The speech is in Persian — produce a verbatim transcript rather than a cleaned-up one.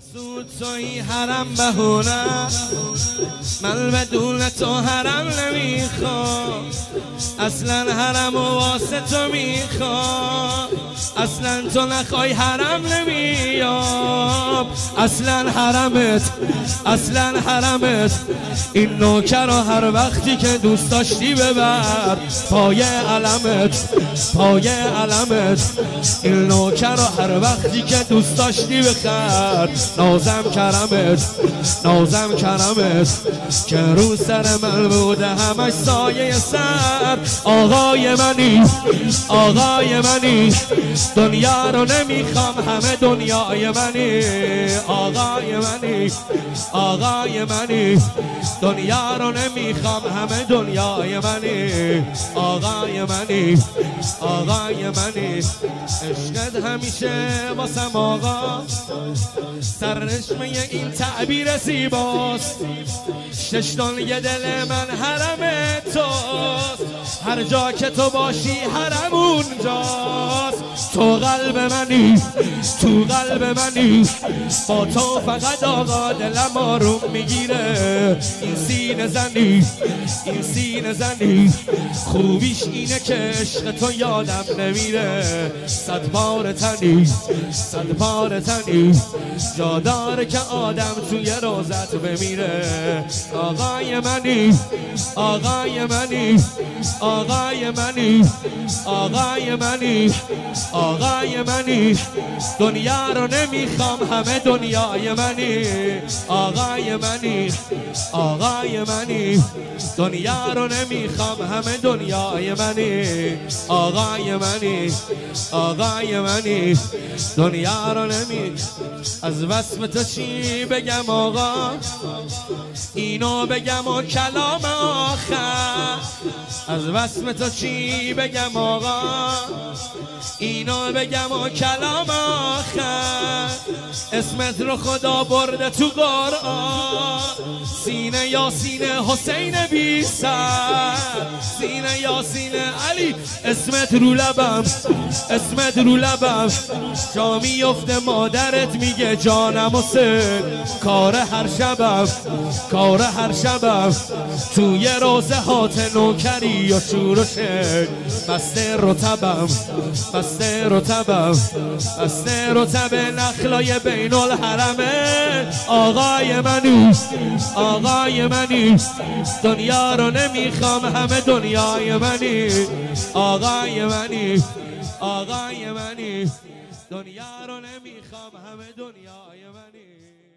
سود توی حرم بهونه، من بدون تو حرم نمیخوام، اصلا حرم و واسه تو میخوام، اصلا تو نخوای حرم نمیام، اصلا حرمت اصلا حرمت این نوکر رو هر وقتی که دوست داشتی ببر پای علمت پای علمت، این نوکر رو هر وقتی که دوست داشتی بخر، نازم کرمت نازم کرمت که رو سر من بوده همش سایه سر. آقای منی آقای منی دنیا رو نمیخوام همه دنیای منی، آقای منی آقای منی دنیا رو نمیخوام همه دنیای منی، آقای منی آقای منی عشقت همیشه واسم آقا، سرنشمه این تعبیر زیباست، شش دنیا دل من حرم توست، هر جا که تو باشی حرم اونجاست، تو قلب منی تو قلب منی، با تو فقط آقا دلم آروم میگیره، این سینه زنی این سینه زنی خوبیش اینه که عشق تو یادم نمیره، صد بار تنی صد بار تنی جا داره که آدم توی روزت بمیره، آقای منی آقای منی آقای منی آقای منی آقای منی دنیا رو نمیخوام همه دنیای منی، آقای منی آقای منی دنیا رو نمیخوام همه دنیای منی، آقای منی آقای منی دنیا رو نمی. از وصف تو چی بگم آقا، اینو بگم و کلام آخر، از وصف تو چی بگم آقا، اینو بگم و کلام آخر، اسمت رو خدا برده تو قرآن، سینه یا سینه حسین بی سر، سینه یا سینه علی، اسمت رو لبم اسمت رو لبم، جا میفته مادرت میگه جانم حسین، کار هر شبم کار هر شبم توی روزه هات نوکری و شور و شک، بسته رتبم بسته رتبم بسته رتب نخلای بین الحرمه، آقای منی آقای منی دنیا رو نمیخوام همه دنیای منی، آقای منی آقای منی دنیا رو نمیخوام همه دنیای منی.